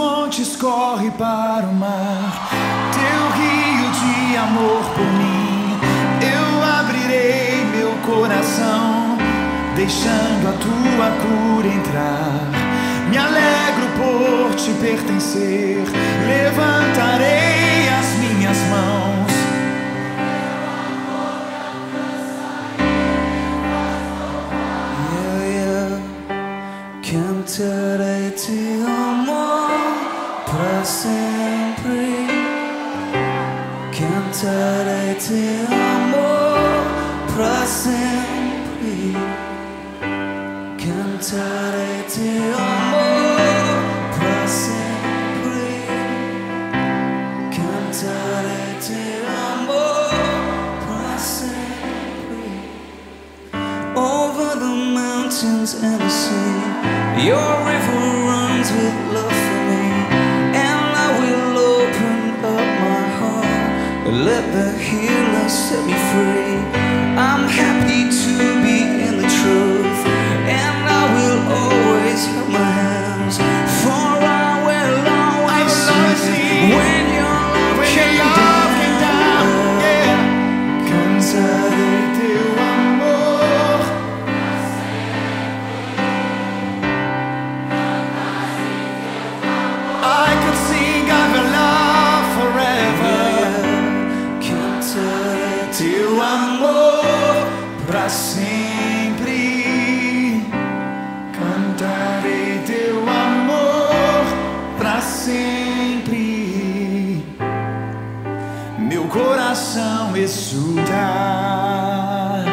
montes corre para o mar, teu rio de amor por mim. Eu abrirei meu coração, deixando a tua cura entrar. Me alegro por te pertencer, levantarei as minhas mãos. Cantarei teu amor para sempre. Cantarei teu amor para sempre. Cantarei teu amor para sempre. Cantarei teu amor para sempre. Over the mountains and the sea, your river runs with love for me, and I will open up my heart, let the healer set me free. I'm happy to be in the truth, and I will always have my hands, for I will always see when your love came down. Yeah. Cantarei teu amor. I could sing of your love forever. Cantarei Teu amor pra sempre. Cantarei teu amor pra sempre. Meu coração exulta.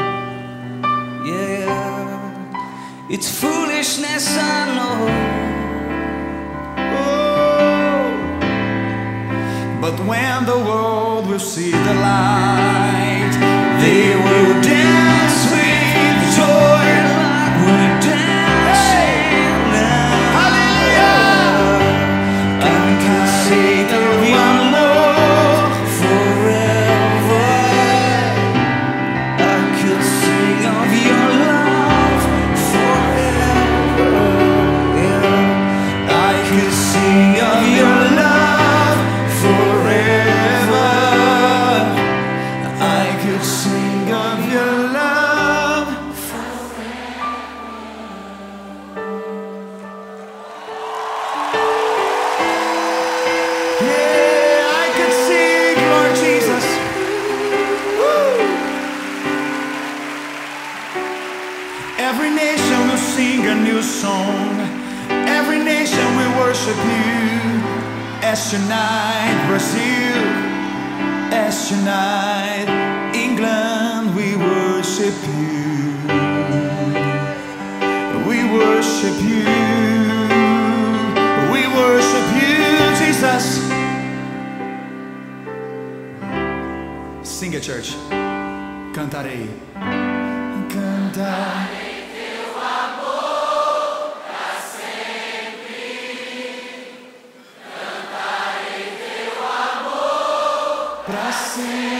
Yeah, it's foolishness, I know. Oh, but when the world will see the light, they will dance with joy Like we're dancing now. Hallelujah. Cantarei teu amor Forever, I could sing of your love forever. Yeah, I could sing of your love forever. I could sing of your love Yeah, I could sing, Lord Jesus. Woo. Every nation will sing a new song. Every nation will worship you. As unite Brazil, as unite England, we worship you. We worship you. We worship you, Jesus. Sing it, church. Cantarei. Cantarei. Pra sempre.